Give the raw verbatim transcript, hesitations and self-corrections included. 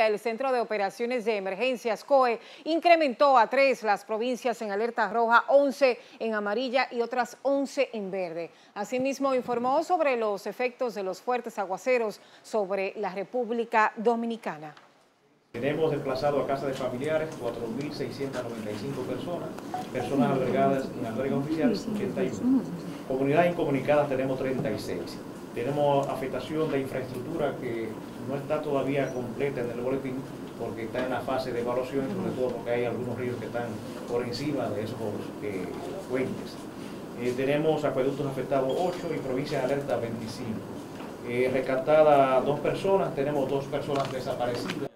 El Centro de Operaciones de Emergencias, C O E, incrementó a tres las provincias en alerta roja, once en amarilla y otras once en verde. Asimismo, informó sobre los efectos de los fuertes aguaceros sobre la República Dominicana. Tenemos desplazado a casa de familiares cuatro mil seiscientas noventa y cinco personas, personas albergadas en albergues oficiales ochenta y uno. Comunidades incomunicadas tenemos treinta y seis. Tenemos afectación de infraestructura que no está todavía completa en el boletín porque está en la fase de evaluación, sobre todo porque hay algunos ríos que están por encima de esos eh, puentes. Eh, tenemos acueductos afectados ocho y provincias de alerta veinticinco. Eh, rescatadas dos personas, tenemos dos personas desaparecidas.